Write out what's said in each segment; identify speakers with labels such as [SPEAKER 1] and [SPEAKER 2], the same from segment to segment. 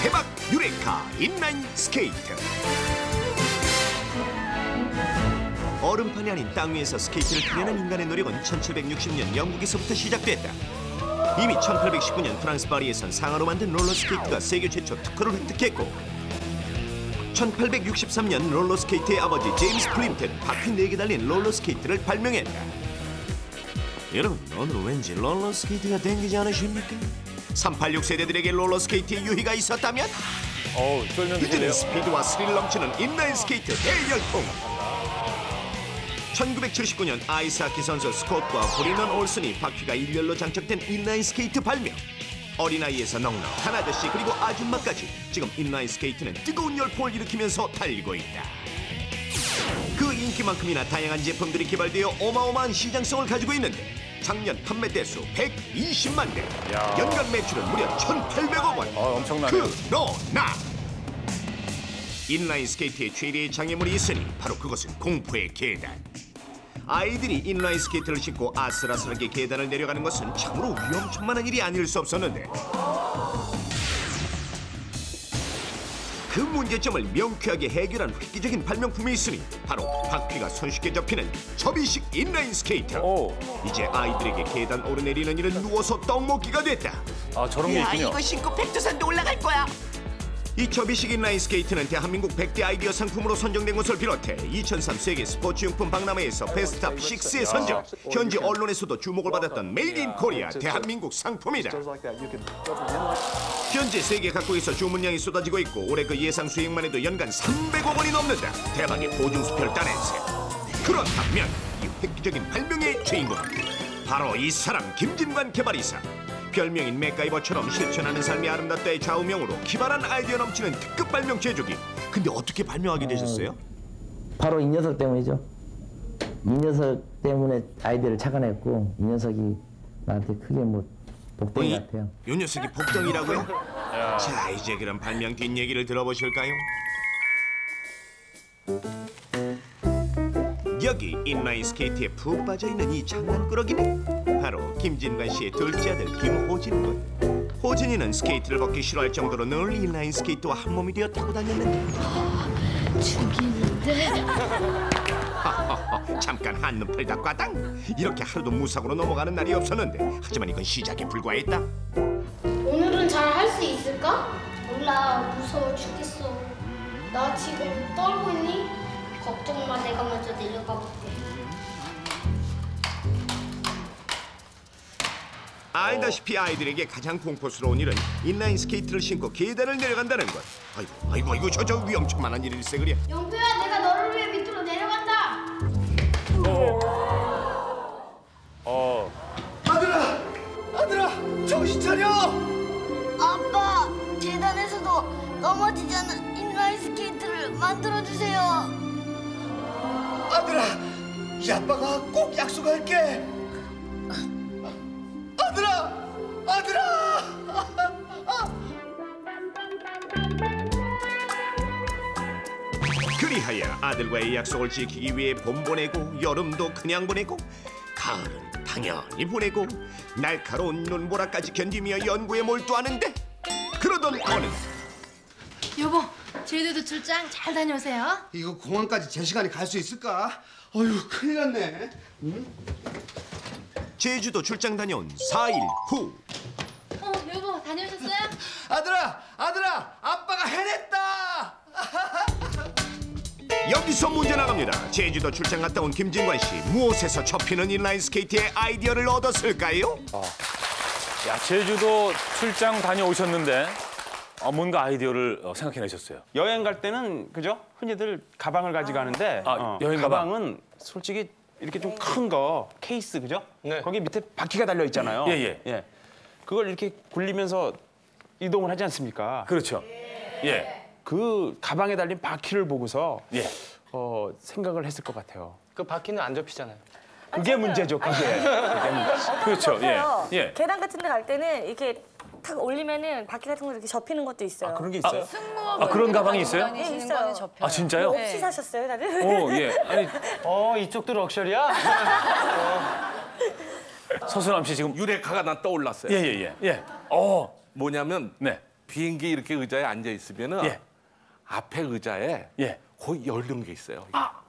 [SPEAKER 1] 대박 유레카 인라인 스케이트. 얼음판이 아닌 땅 위에서 스케이트를 타려는 인간의 노력은 1760년 영국에서부터 시작됐다. 이미 1819년 프랑스 파리에선 상하로 만든 롤러스케이트가 세계 최초 특허를 획득했고 1863년 롤러스케이트의 아버지 제임스 플림트는 바퀴 4개 달린 롤러스케이트를 발명했다. 여러분, 오늘은 왠지 롤러스케이트가 땡기지 않으십니까? 386 세대들에게 롤러스케이트의 유희가 있었다면 이들은 스피드와 스릴 넘치는 인라인 스케이트 대열풍. 1979년 아이스하키 선수 스콧과 브리넌 올슨이 바퀴가 일렬로 장착된 인라인 스케이트 발명. 어린아이에서 넉넉한 아저씨 그리고 아줌마까지 지금 인라인 스케이트는 뜨거운 열풍을 일으키면서 달리고 있다. 그 인기만큼이나 다양한 제품들이 개발되어 어마어마한 시장성을 가지고 있는데 작년 판매 대수 120만 대, 연간 매출은 무려 1,800억 원.
[SPEAKER 2] 엄청나네요.
[SPEAKER 1] 그러나 인라인 스케이트의 최대의 장애물이 있으니 바로 그것은 공포의 계단. 아이들이 인라인 스케이트를 신고 아슬아슬하게 계단을 내려가는 것은 참으로 위험천만한 일이 아닐 수 없었는데 그 문제점을 명쾌하게 해결한 획기적인 발명품이 있으니 바로 바퀴가 손쉽게 접히는 접이식 인라인 스케이트. 이제 아이들에게 계단 오르내리는 일은 누워서 떡먹기가 됐다.
[SPEAKER 2] 저런 게 있군요.
[SPEAKER 3] 이거 신고 백두산도 올라갈 거야.
[SPEAKER 1] 이 접이식 인라인 스케이트는 대한민국 100대 아이디어 상품으로 선정된 것을 비롯해 2003 세계 스포츠용품 박람회에서 베스트탑 6에 선정, 현지 언론에서도 주목을 받았던 메이드 인 코리아 대한민국 상품이다. 현재 세계 각국에서 주문량이 쏟아지고 있고 올해 그 예상 수익만 해도 연간 300억 원이 넘는다. 대박의 보증수표를 따낸 셈. 그렇다면 이 획기적인 발명의 주인공 바로 이 사람 김진관 개발이사. 별명인 맥가이버처럼 실천하는 삶이 아름답다의 좌우명으로 기발한 아이디어 넘치는 특급 발명 제조기. 근데 어떻게 발명하게 되셨어요?
[SPEAKER 4] 바로 이 녀석 때문이죠. 이 녀석 때문에 아이디어를 착안했고 이 녀석이 나한테 크게 복덩이 같아요.
[SPEAKER 1] 이 녀석이 복덩이라고요? 자, 이제 그럼 발명 뒷얘기를 들어보실까요? 여기 인라인 스케이트에 푹 빠져있는 이 장난꾸러기는 바로 김진관 씨의 둘째 아들 김호진군. 호진이는 스케이트를 벗기 싫어할 정도로 늘 인라인 스케이트와 한 몸이 되어 타고 다녔는데
[SPEAKER 5] 죽이는데?
[SPEAKER 1] 잠깐 한눈 팔다 과당. 이렇게 하루도 무사고로 넘어가는 날이 없었는데 하지만 이건 시작에 불과했다.
[SPEAKER 5] 오늘은 잘 할 수 있을까? 몰라, 무서워 죽겠어. 나 지금 떨고 있니? 걱정 마, 내가 먼저 내려가 볼게.
[SPEAKER 1] 알다시피 아이들에게 가장 공포스러운 일은 인라인 스케이트를 신고 계단을 내려간다는 것. 아이고 저 위험천만한 일일세 그래.
[SPEAKER 5] 영표야, 내가 너를 위해 밑으로 내려간다.
[SPEAKER 3] 아들아, 정신 차려.
[SPEAKER 5] 아빠, 계단에서도 넘어지지 않는 인라인 스케이트를 만들어주세요.
[SPEAKER 3] 아들아, 이 아빠가 꼭 약속할게. 아들아.
[SPEAKER 1] 그리하여 아들과의 약속을 지키기 위해 봄 보내고 여름도 그냥 보내고 가을은 당연히 보내고 날카로운 눈보라까지 견디며 연구에 몰두하는데 그러던 어느 날
[SPEAKER 6] 여보, 저희들도 출장 잘 다녀오세요.
[SPEAKER 3] 이거 공항까지 제 시간에 갈 수 있을까? 어휴, 큰일 났네. 응?
[SPEAKER 1] 제주도 출장 다녀온 4일 후.
[SPEAKER 6] 여보, 다녀오셨어요?
[SPEAKER 3] 아들아, 아빠가 해냈다.
[SPEAKER 1] 여기서 문제 나갑니다. 제주도 출장 갔다 온 김진관 씨 무엇에서 접히는 인라인 스케이트의 아이디어를 얻었을까요?
[SPEAKER 2] 제주도 출장 다녀오셨는데 뭔가 아이디어를 생각해내셨어요.
[SPEAKER 7] 여행 갈 때는 그죠? 흔히들 가방을 가져가는데
[SPEAKER 2] 여행
[SPEAKER 7] 가방은 솔직히 이렇게 좀 큰 거 케이스 그죠?
[SPEAKER 8] 네.
[SPEAKER 7] 거기 밑에 바퀴가 달려 있잖아요.
[SPEAKER 2] 예.
[SPEAKER 7] 그걸 이렇게 굴리면서 이동을 하지 않습니까?
[SPEAKER 2] 그렇죠.
[SPEAKER 7] 그 가방에 달린 바퀴를 보고서
[SPEAKER 2] 예.
[SPEAKER 7] 생각을 했을 것 같아요.
[SPEAKER 8] 그 바퀴는 안 접히잖아요.
[SPEAKER 7] 그게 문제죠. 그게.
[SPEAKER 2] 그렇죠. 예.
[SPEAKER 9] 계단 같은 데 갈 때는 이렇게 탁 올리면은 바퀴 같은 거 이렇게 접히는 것도 있어요.
[SPEAKER 7] 그런 게 있어요?
[SPEAKER 2] 그런 가방이 있어요?
[SPEAKER 9] 네, 있어요.
[SPEAKER 2] 아, 진짜요?
[SPEAKER 9] 혹시 사셨어요, 다들?
[SPEAKER 2] 예. 아니,
[SPEAKER 8] 이쪽도 럭셔리야?
[SPEAKER 2] 서수남 씨 지금
[SPEAKER 10] 유레카가 난 떠올랐어요.
[SPEAKER 2] 예.
[SPEAKER 10] 뭐냐면
[SPEAKER 2] 네.
[SPEAKER 10] 비행기 이렇게 의자에 앉아 있으면은
[SPEAKER 2] 예.
[SPEAKER 10] 앞에 의자에
[SPEAKER 2] 예.
[SPEAKER 10] 거의 열린 게 있어요.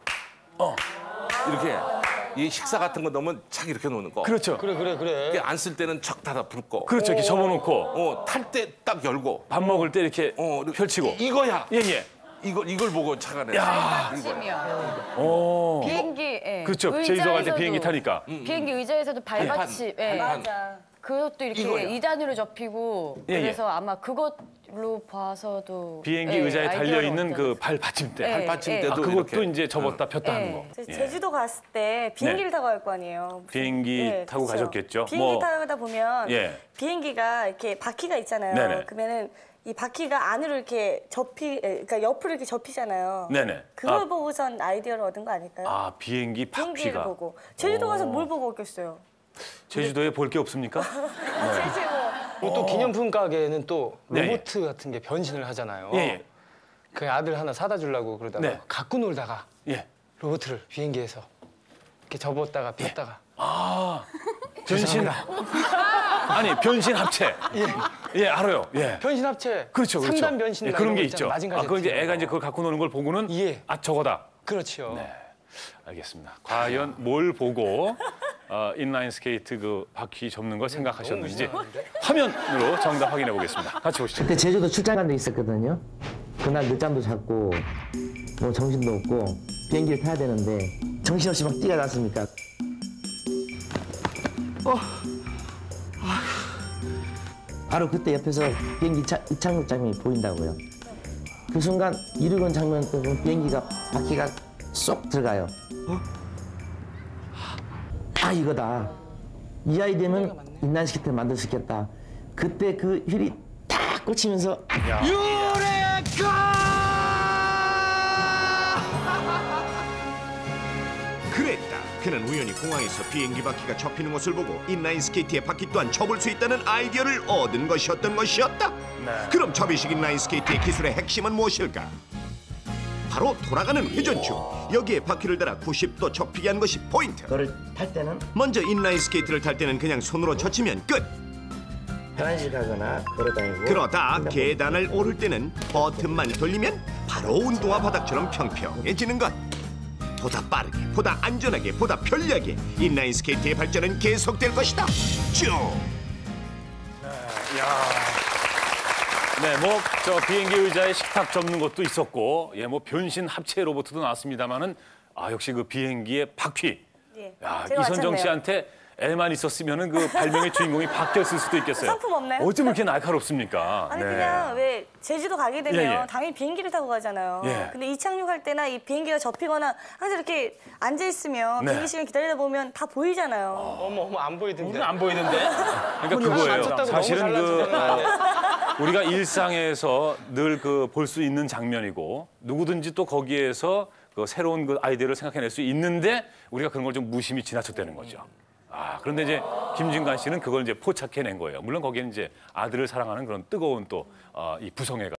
[SPEAKER 10] 이렇게 이 식사 같은 거 넣으면 착 이렇게 놓는 거.
[SPEAKER 2] 그렇죠.
[SPEAKER 10] 이렇게 안 쓸 때는 척 닫아 불 거.
[SPEAKER 2] 그렇죠. 이렇게 접어놓고
[SPEAKER 10] 탈 때 딱 열고.
[SPEAKER 2] 밥 먹을 때 이렇게 펼치고.
[SPEAKER 10] 이거야.
[SPEAKER 2] 예, 예.
[SPEAKER 10] 이걸 보고 착안해.
[SPEAKER 2] 야. 오.
[SPEAKER 11] 비행기 예.
[SPEAKER 2] 그렇죠. 제주도 갈 때
[SPEAKER 11] 의자에서도,
[SPEAKER 2] 비행기 타니까.
[SPEAKER 11] 비행기 의자에서도 발받침. 예.
[SPEAKER 9] 맞아.
[SPEAKER 11] 그것도 이렇게
[SPEAKER 10] 이거야.
[SPEAKER 11] 2단으로 접히고
[SPEAKER 2] 예, 예.
[SPEAKER 11] 그래서 아마 그것로 봐서도
[SPEAKER 2] 비행기
[SPEAKER 11] 예,
[SPEAKER 2] 의자에 달려
[SPEAKER 11] 아이디어를
[SPEAKER 2] 있는 그
[SPEAKER 11] 얻어냈어요.
[SPEAKER 2] 발 받침대.
[SPEAKER 11] 예,
[SPEAKER 10] 받침대도
[SPEAKER 2] 그것도
[SPEAKER 10] 이렇게.
[SPEAKER 2] 이제 접었다 폈다 하는 거. 예.
[SPEAKER 9] 제주도 갔을 때 비행기를 타고 갈 거 아니에요.
[SPEAKER 2] 비행기 타고
[SPEAKER 9] 그쵸.
[SPEAKER 2] 가셨겠죠.
[SPEAKER 9] 비행기 타다 보면
[SPEAKER 2] 예.
[SPEAKER 9] 비행기가 이렇게 바퀴가 있잖아요.
[SPEAKER 2] 네네.
[SPEAKER 9] 그러면은 이 바퀴가 안으로 이렇게 그러니까 옆으로 이렇게 접히잖아요.
[SPEAKER 2] 네네.
[SPEAKER 9] 그걸 보고선 아이디어를 얻은 거 아닐까요?
[SPEAKER 2] 아, 비행기
[SPEAKER 9] 비행기를
[SPEAKER 2] 바퀴가.
[SPEAKER 9] 보고. 제주도 가서 뭘 보고 오겠어요?
[SPEAKER 2] 제주도에 볼 게 없습니까?
[SPEAKER 9] 제주도.
[SPEAKER 8] 그리고 또 기념품 가게에는 또
[SPEAKER 2] 네.
[SPEAKER 8] 로봇 같은 게 변신을 하잖아요.
[SPEAKER 2] 예, 예.
[SPEAKER 8] 그 아들 하나 사다 주려고 그러다가
[SPEAKER 2] 네.
[SPEAKER 8] 갖고 놀다가
[SPEAKER 2] 예.
[SPEAKER 8] 로봇을 비행기에서 이렇게 접었다가 폈다가
[SPEAKER 2] 변신. 아니, 변신 합체. 예, 알아요. 예.
[SPEAKER 8] 변신 합체.
[SPEAKER 2] 그렇죠, 그렇죠.
[SPEAKER 8] 3단 변신
[SPEAKER 2] 예, 그런 게 있죠.
[SPEAKER 8] 마징가
[SPEAKER 2] 그거 이제
[SPEAKER 8] 제트.
[SPEAKER 2] 애가 이제 그걸 갖고 노는 걸 보고는
[SPEAKER 8] 예.
[SPEAKER 2] 아, 저거다.
[SPEAKER 8] 그렇죠.
[SPEAKER 2] 네. 알겠습니다. 과연 뭘 보고 인라인 스케이트 그 바퀴 접는 걸 생각하셨는지 화면으로 정답 확인해 보겠습니다. 같이 보시죠.
[SPEAKER 4] 그때 제주도 출장 간 적 있었거든요. 그날 늦잠도 잤고 뭐 정신도 없고 비행기를 타야 되는데 정신없이 막 뛰어났습니까 바로 그때 옆에서 비행기 이착륙 장면이 보인다고요. 그 순간 이르건 장면 때 보면 비행기가 바퀴가 쏙 들어가요. 아, 이거다. 이 아이디어는 인라인 스케이트를 만들 수 있겠다. 그때 그 휠이 탁 꽂히면서
[SPEAKER 1] 그랬다. 그는 우연히 공항에서 비행기 바퀴가 접히는 것을 보고 인라인 스케이트의 바퀴 또한 접을 수 있다는 아이디어를 얻은 것이었던 것이었다. 그럼 접이식 인라인 스케이트의 기술의 핵심은 무엇일까? 바로 돌아가는 회전축. 여기에 바퀴를 달아 90도 접히게 한 것이 포인트.
[SPEAKER 4] 그걸 탈 때는
[SPEAKER 1] 먼저 인라인 스케이트를 탈 때는 그냥 손으로 젖히면 끝.
[SPEAKER 4] 편안식 하거나 걸어다니고
[SPEAKER 1] 그러다 계단을 오를 때는 버튼만 돌리면 바로 운동화 바닥처럼 평평해지는 것. 보다 빠르게, 보다 안전하게, 보다 편리하게 인라인 스케이트의 발전은 계속될 것이다. 쭉.
[SPEAKER 2] 네, 뭐 저 비행기 의자에 식탁 접는 것도 있었고, 예, 뭐 변신 합체 로봇도 나왔습니다만은 아 역시 그 비행기의 바퀴.
[SPEAKER 9] 예.
[SPEAKER 2] 야,
[SPEAKER 9] 제가
[SPEAKER 2] 이선정
[SPEAKER 9] 맞췄네요.
[SPEAKER 2] 씨한테 애만 있었으면은 그 발명의 주인공이 바뀌었을 수도 있겠어요.
[SPEAKER 9] 상품 없나요?
[SPEAKER 2] 어쩜 이렇게 날카롭습니까?
[SPEAKER 9] 아니
[SPEAKER 2] 네.
[SPEAKER 9] 그냥 왜 제주도 가게 되면
[SPEAKER 2] 예, 예.
[SPEAKER 9] 당연히 비행기를 타고 가잖아요.
[SPEAKER 2] 예.
[SPEAKER 9] 근데 이착륙할 때나 이 비행기가 접히거나 항상 이렇게 앉아 있으면
[SPEAKER 2] 네.
[SPEAKER 9] 비행기 시간 기다리다 보면 다 보이잖아요.
[SPEAKER 8] 어머 안 보이던데.
[SPEAKER 2] 우리는 안 보이는데. 그러니까 그거예요.
[SPEAKER 8] 맞췄다고
[SPEAKER 2] 사실은
[SPEAKER 8] 너무
[SPEAKER 2] 그
[SPEAKER 8] 잘라주면
[SPEAKER 2] 우리가 일상에서 늘 그 볼 수 있는 장면이고 누구든지 또 거기에서 그 새로운 그 아이디어를 생각해낼 수 있는데 우리가 그런 걸 좀 무심히 지나쳤다는 거죠. 아, 그런데 이제 김진관 씨는 그걸 이제 포착해낸 거예요. 물론 거기에는 이제 아들을 사랑하는 그런 뜨거운 또 이 부성애가